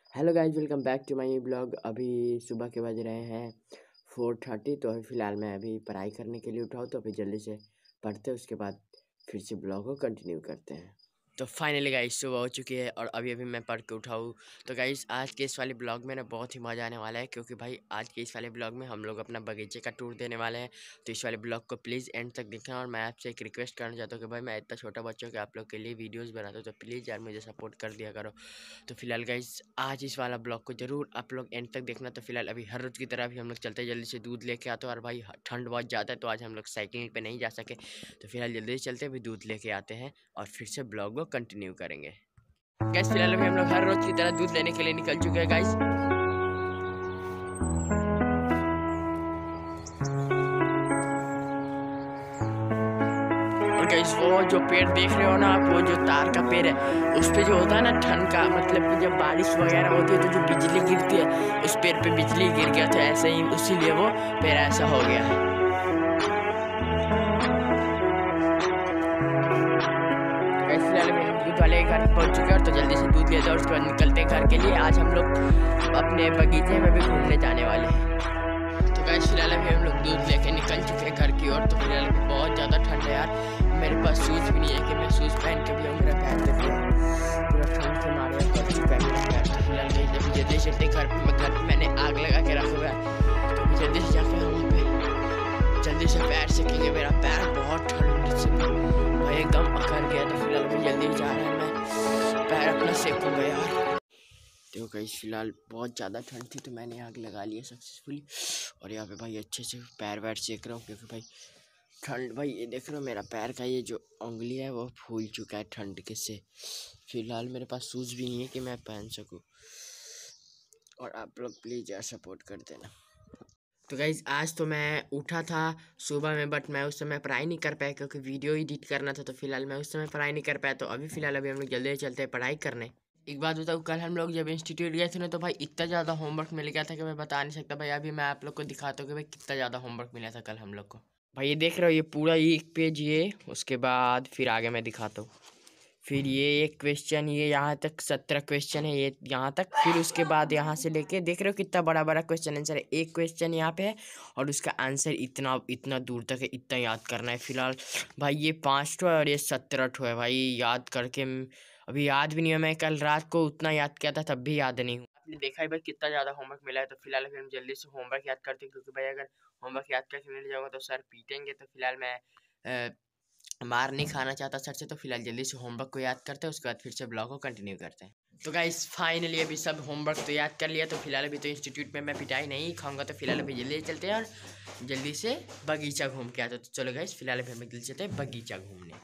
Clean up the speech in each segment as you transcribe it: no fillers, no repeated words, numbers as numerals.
Hello guys, welcome back to my blog. अभी सुबह के बज रहे हैं 4:30। तो अभी फ़िलहाल मैं अभी पढ़ाई करने के लिए उठाऊँ, तो अभी जल्दी से पढ़ते हैं, उसके बाद फिर से ब्लॉग को कंटिन्यू करते हैं। तो फाइनली गाइस सुबह हो चुकी है और अभी अभी मैं पढ़ के उठाऊँ। तो गाइस आज के इस वाले ब्लॉग में ना बहुत ही मज़ा आने वाला है, क्योंकि भाई आज के इस वाले ब्लॉग में हम लोग अपना बगीचे का टूर देने वाले हैं। तो इस वाले ब्लॉग को प्लीज़ एंड तक देखना। और मैं आपसे एक रिक्वेस्ट करना चाहता हूँ कि भाई मैं इतना छोटा बच्चों के आप लोग के लिए वीडियोज़ बनाता हूँ, तो प्लीज़ यार मुझे सपोर्ट कर दिया करो। तो फिलहाल गाइस आज इस वाला ब्लॉग को जरूर आप लोग एंड तक देखना। तो फिलहाल अभी हर रोज़ की तरह भी हम लोग चलते जल्दी से दूध लेके आते हैं। और भाई ठंड बहुत ज़्यादा है, तो आज हम लोग साइकिल पे नहीं जा सके, तो फिलहाल जल्दी से चलते अभी दूध लेके आते हैं और फिर से ब्लॉग को कंटिन्यू करेंगे। गाइस फिलहाल अभी हम लोग हर रोज़ की तरह दूध लेने के लिए निकल चुके हैं गाइस। गाइस वो जो पेड़ देख रहे हो ना आप, वो जो तार का पेड़ है, उस पे जो होता है ना ठंड का, मतलब कि जब बारिश वगैरह होती है तो जो बिजली गिरती है, उस पेड़ पे बिजली गिर गया था ऐसे ही, उसीलिए वो पेड़ ऐसा हो गया है। गाइस फिलहाल अभी हम दूध वाले के घर पहुंच चुके हैं, तो जल्दी से दूध लेते हैं और उसके बाद निकलते हैं घर के लिए। आज हम लोग अपने बगीचे में भी घूमने जाने वाले हैं। तो गाइस फिलहाल अभी हम लोग दूध लेके निकल चुके हैं घर की ओर। तो फिलहाल अभी बहुत ज़्यादा ठंड है यार, मेरे पास शूज़ भी नहीं है कि मैं शूज़ पहन के भी हूँ। मेरा पैर देख रहा हूँ पूरा ठंड के मारे पड़ चुका है मेरा पैर। तो फिलहाल गई अभी जल्दी से चलते घर पे मैंने आग लगा के रखा हुआ है, तो अभी जल्दी से जाके हम वहाँ पे जल्दी से पैर सेकेंगे। मेरा पैर बहुत ठंड से भाई एकदम अकड़ गया। तो फिलहाल अभी जल्दी जा रहा है, मैं पैर अपना सेकूँगा यार। तो गाइस फिलहाल बहुत ज़्यादा ठंड थी, तो मैंने आग लगा लिया सक्सेसफुली। और यहाँ पे भाई अच्छे से पैर वैर सेक रहा हूँ, क्योंकि भाई ठंड, भाई ये देख रहे हो मेरा पैर का ये जो उंगली है वो फूल चुका है ठंड के से। फिलहाल मेरे पास शूज़ भी नहीं है कि मैं पहन सकूँ, और आप लोग प्लीज़ यार सपोर्ट कर देना। तो गाइज़ आज तो मैं उठा था सुबह में, बट मैं उस समय पढ़ाई नहीं कर पाया क्योंकि वीडियो एडिट करना था। तो फिलहाल मैं उस समय पढ़ाई नहीं कर पाया। तो अभी फ़िलहाल अभी हम लोग जल्दी चलते हैं पढ़ाई करने। एक बात बताऊँ, कल हम लोग जब इंस्टीट्यूट गए थे ना, तो भाई इतना ज़्यादा होमवर्क मिल गया था कि मैं बता नहीं सकता भाई। अभी मैं आप लोग को दिखाता हूँ कि भाई कितना ज़्यादा होमवर्क मिला था कल हम लोग को। भाई ये देख रहे हो, ये पूरा एक पेज, ये उसके बाद फिर आगे मैं दिखाता हूँ। फिर ये एक क्वेश्चन, ये यहाँ तक 17 क्वेश्चन है, ये यहाँ तक। फिर उसके बाद यहाँ से लेके देख रहे हो कितना बड़ा बड़ा क्वेश्चन आंसर है। एक क्वेश्चन यहाँ पे है और उसका आंसर इतना इतना दूर तक है, इतना याद करना है। फिलहाल भाई ये 5 ठो है और ये 17 ठो है भाई, याद करके अभी याद भी नहीं है। मैं कल रात को उतना याद किया था, तब भी याद नहीं हूँ। आपने देखा है भाई कितना ज़्यादा होमवर्क मिला है। तो फिलहाल अभी हम जल्दी से होमवर्क याद करते हैं, क्योंकि भाई अगर होमवर्क याद करके नहीं जाऊँगा तो सर पीटेंगे। तो फिलहाल मैं मार नहीं खाना चाहता सर से। तो फिलहाल जल्दी से होमवर्क को याद करते हैं, उसके बाद फिर से ब्लॉग को कंटिन्यू करते हैं। तो गाइस फाइनली अभी सब होमवर्क तो याद कर लिया। तो फिलहाल अभी तो इंस्टीट्यूट में मैं पिटाई नहीं खाऊंगा। तो फिलहाल अभी जल्दी चलते हैं और जल्दी से बगीचा घूम के आते हैं। तो चलो गाइस फिलहाल अभी हम जल्दी चलते हैं बगीचा घूमने।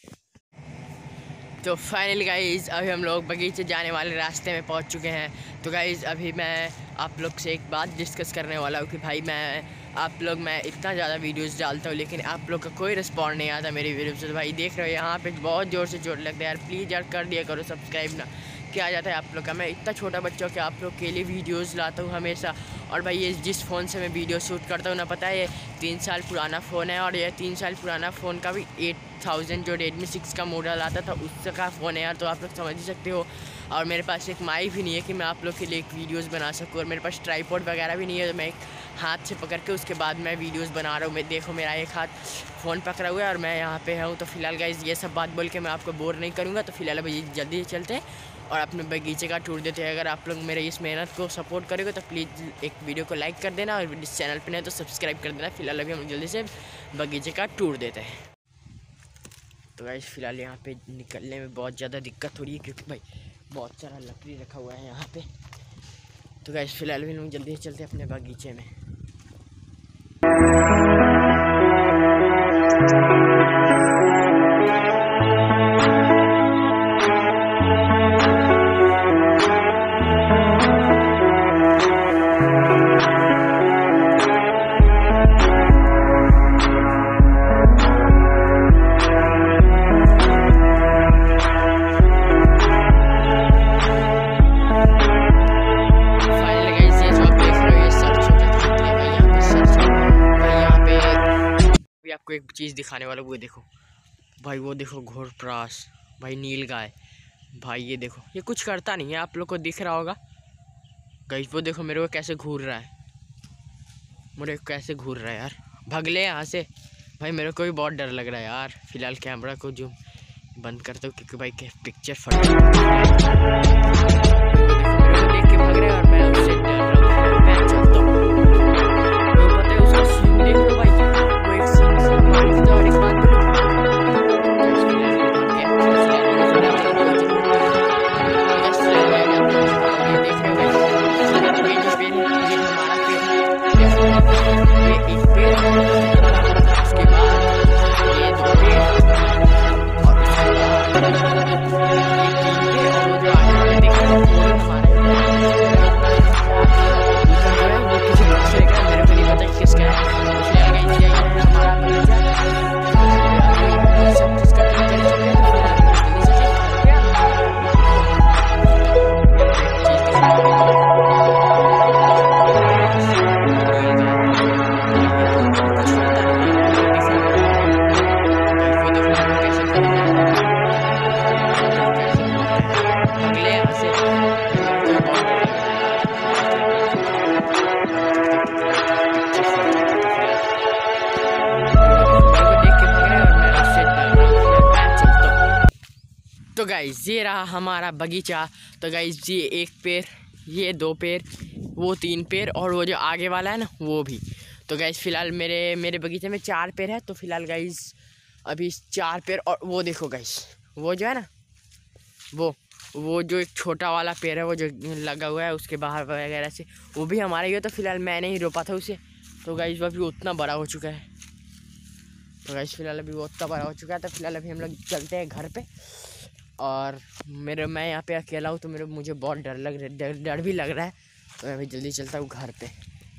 तो फाइनली गाइज़ अभी हम लोग बगीचे जाने वाले रास्ते में पहुंच चुके हैं। तो गाइज़ अभी मैं आप लोग से एक बात डिस्कस करने वाला हूँ कि भाई मैं इतना ज़्यादा वीडियोस डालता हूँ, लेकिन आप लोग का कोई रिस्पॉन्ड नहीं आता मेरी वीडियो से। तो भाई देख रहे हो यहाँ पे बहुत ज़ोर से चोट लगता है यार, प्लीज़ यार कर दिया करो सब्सक्राइब ना। क्या आ जाता है आप लोग का, मैं इतना छोटा बच्चा हूँ कि आप लोग के लिए वीडियोज़ लाता हूँ हमेशा। और भाई ये जिस फ़ोन से मैं वीडियो शूट करता हूँ ना, पता है ये 3 साल पुराना फ़ोन है। और ये 3 साल पुराना फ़ोन का भी 8000 जो Redmi 6 का मॉडल आता था उसका फ़ोन है यार। तो आप लोग समझ ही सकते हो। और मेरे पास एक माइक भी नहीं है कि मैं आप लोग के लिए एक वीडियोस बना सकूँ। और मेरे पास ट्राइपॉड वगैरह भी नहीं है, तो मैं एक हाथ से पकड़ के उसके बाद मैं वीडियोस बना रहा हूँ। मैं देखो मेरा एक हाथ फ़ोन पकड़ा हुआ है और मैं यहाँ पे हूँ। तो फिलहाल गाइस ये सब बात बोल के मैं आपको बोर नहीं करूँगा। तो फिलहाल अभी जल्दी चलते हैं और अपने बगीचे का टूर देते हैं। अगर आप लोग मेरे इस मेहनत को सपोर्ट करोगे तो प्लीज़ एक वीडियो को लाइक कर देना, और इस चैनल पर नहीं तो सब्सक्राइब कर देना। फिलहाल अभी हम जल्दी से बगीचे का टूर देते हैं। तो गाइस फिलहाल यहाँ पे निकलने में बहुत ज़्यादा दिक्कत हो रही है, क्योंकि भाई बहुत सारा लकड़ी रखा हुआ है यहाँ पे। तो गाइस फिलहाल भी हम जल्दी से चलते हैं अपने बगीचे में। आपको एक चीज़ दिखाने वाला, वो देखो भाई, वो देखो घोरप्रास भाई, नील गाय भाई। ये देखो, ये कुछ करता नहीं है, आप लोग को दिख रहा होगा। गाइस वो देखो मेरे को कैसे घूर रहा है, मेरे को कैसे घूर रहा है यार। भाग ले यहाँ से भाई, मेरे को भी बहुत डर लग रहा है यार। फिलहाल कैमरा को जूम बंद करता हूँ क्योंकि भाई पिक्चर फट रही है। मेरे को देख के भाग रहा है और मैं उससे डर रहा हूँ। मैं चलता हूँ, मेरे को पता है उसका सीन देख लो भाई, वो एक सीन से मार देता और एक बात बोलो। उसके बाद ये 2 पेड़ और उसके बाद ये 3 पेड़ और वो जो आगे वाले देख रहे हो वो हमारा दूसरा जो है वो किसी दूसरे का, मेरे को नहीं पता किसका है। उसने आगे इसलिए ये हमारा बगीचा सब जिसका चल चुके हैं तो फिर जल्दी से तो गाइस ये रहा हमारा बगीचा। तो गाइस ये 1 पेड़, ये 2 पेड़, वो 3 पेड़ और वो जो आगे वाला है ना वो भी। तो गाइस फिलहाल मेरे बगीचे में 4 पेड़ है। तो फिलहाल गाइस अभी 4 पेड़ और वो देखो गाइस वो जो है ना वो जो एक छोटा वाला पेड़ है वो जो लगा हुआ है उसके बाहर वगैरह से, वो भी हमारा ही है। तो फिलहाल मैंने ही रोपा था उसे। तो गाइस वो अभी उतना बड़ा हो चुका है। तो गाइस फिलहाल अभी वो उतना बड़ा हो चुका है। तो फिलहाल अभी हम लोग चलते हैं घर पे। और मैं यहाँ पे अकेला हूँ तो मुझे बहुत डर भी लग रहा है। तो मैं अभी जल्दी चलता हूँ घर पे।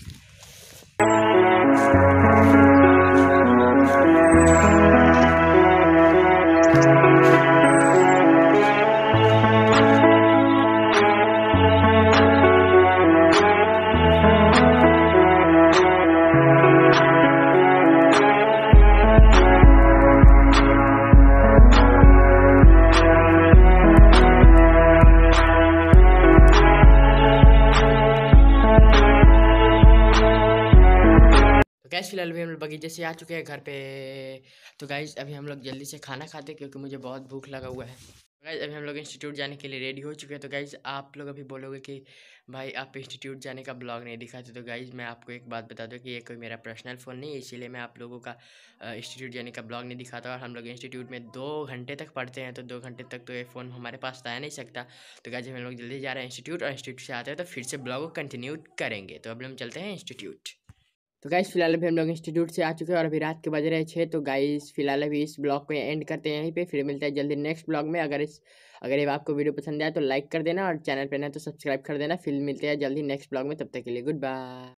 गैस फिलहाल अभी हम लोग बगीचे से आ चुके हैं घर पे। तो गाइस अभी हम लोग जल्दी से खाना खाते हैं क्योंकि मुझे बहुत भूख लगा हुआ है। गाइस अभी हम लोग इंस्टीट्यूट जाने के लिए रेडी हो चुके हैं। तो गाइस आप लोग अभी बोलोगे कि भाई आप इंस्टीट्यूट जाने का ब्लॉग नहीं दिखाते। तो गाइस मैं आपको एक बात बता दूं कि ये कोई मेरा पर्सनल फ़ोन नहीं है, इसीलिए मैं आप लोगों का इंस्टीट्यूट जाने का ब्लॉग नहीं दिखाता। और हम लोग इंस्टीट्यूट में 2 घंटे तक पढ़ते हैं, तो 2 घंटे तक तो ये फ़ोन हमारे पास आ नहीं सकता। तो गाइस हम लोग जल्दी जा रहे हैं इंस्टीट्यूट, और इंस्टीट्यूट से आते हैं तो फिर से ब्लॉग को कंटिन्यू करेंगे। तो अभी हम चलते हैं इंस्टीट्यूट। तो गाइस फिलहाल अभी हम लोग इंस्टीट्यूट से आ चुके हैं और अभी रात के बज रहे 6। तो गाइस फिलहाल अभी इस ब्लॉग को एंड करते हैं यहीं पे, फिर मिलता है जल्दी नेक्स्ट ब्लॉग में। अगर ये आपको वीडियो पसंद आया तो लाइक कर देना और चैनल पे नए तो सब्सक्राइब कर देना। फिर मिलते हैं जल्दी नेक्स्ट ब्लॉग में, तब तक के लिए गुड बाय।